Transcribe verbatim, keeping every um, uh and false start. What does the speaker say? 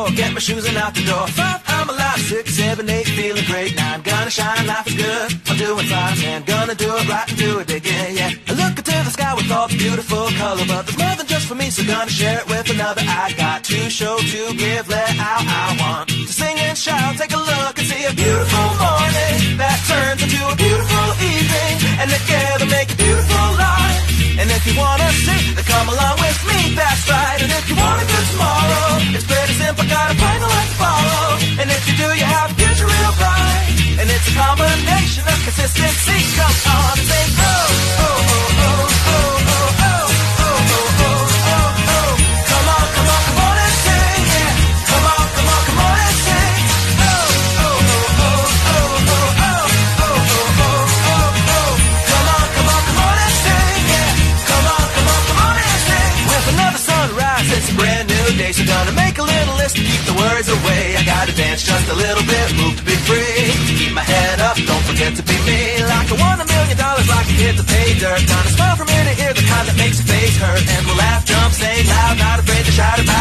four, get my shoes and out the door. Five, I'm alive. Six, seven, eight, feeling great. Nine, gonna shine, life is good. I'm doing fine, and gonna do it right and do it again, yeah. I look into the sky with all the beautiful color, but there's more than just for me, so gonna share it with another. I got to show, to give, let out. I want to sing and shout, take a look and see a beautiful morning that turns into a beautiful evening, and together make a beautiful life. And if you wanna see, then come along with me, that's right. And if you want a good tomorrow, it's pretty simple, got a plan to like to follow. And if you do, you have a future real bright. And it's a combination of consistency. Come on and say, oh, oh, oh, oh, oh, oh, oh, oh, oh, oh, oh, oh. Come on, come on, come on and sing, yeah. Come on, come on, come on and sing. Oh, oh, oh, oh, oh, oh, oh, oh, oh, oh, oh, oh. Come on, come on, come on and sing, yeah. Come on, come on, come on and sing. With another sunrise, it's a brand new day, so gonna make a little list to keep the worries away. I gotta dance just a little bit, move to be free, to keep my head up, don't forget to be me. Like I won a million dollars, like a kid to pay dirt. Gonna smile from ear to ear, the kind that makes your face hurt. And we'll laugh, jump, sing loud, not afraid to shout about